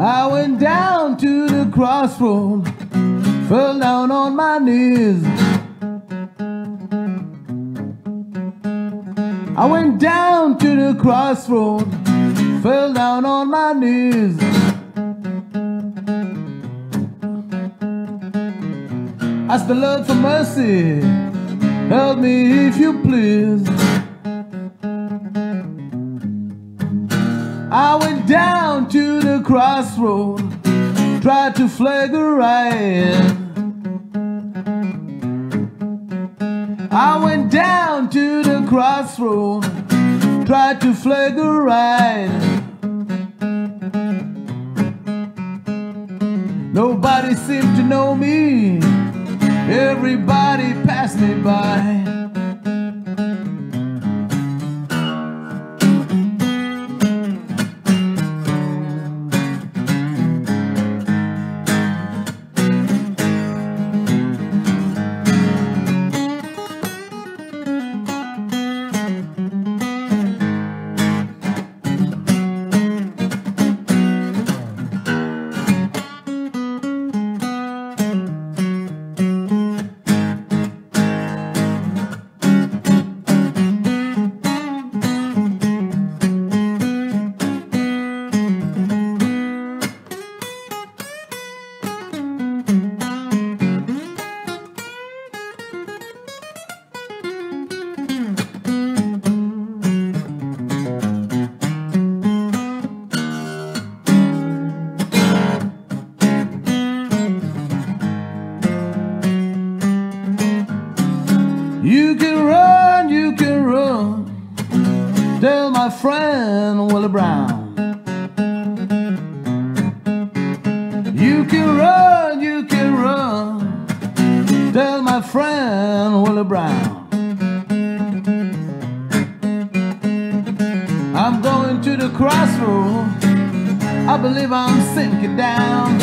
I went down to the crossroad, fell down on my knees. I went down to the crossroad, fell down on my knees. Ask the Lord for mercy, help me if you please. I went down to the crossroad, tried to flag a right. I went down to the crossroad, tried to flag a right. Nobody seemed to know me, everybody passed me by. You can run, tell my friend Willie Brown. You can run, tell my friend Willie Brown. I'm going to the crossroad, I believe I'm sinking down.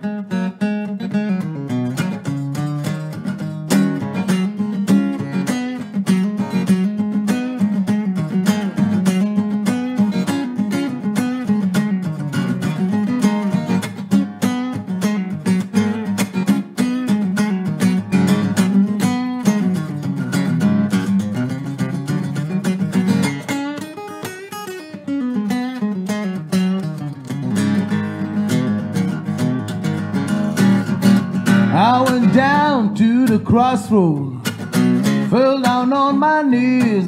I went down to the crossroad, fell down on my knees.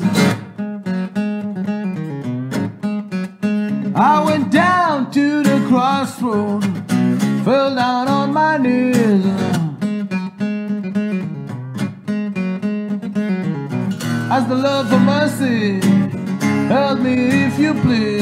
I went down to the crossroad, fell down on my knees. Ask the Lord for mercy, help me if you please.